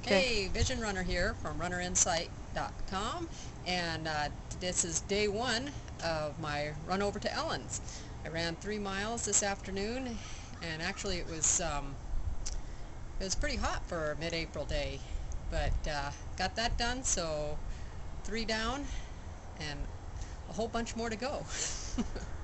Hey, Vision Runner here from runnerinsight.com, and this is day one of my run over to Ellen's. I ran 3 miles this afternoon, and actually it was pretty hot for a mid-April day, but got that done. So 3 down, and a whole bunch more to go.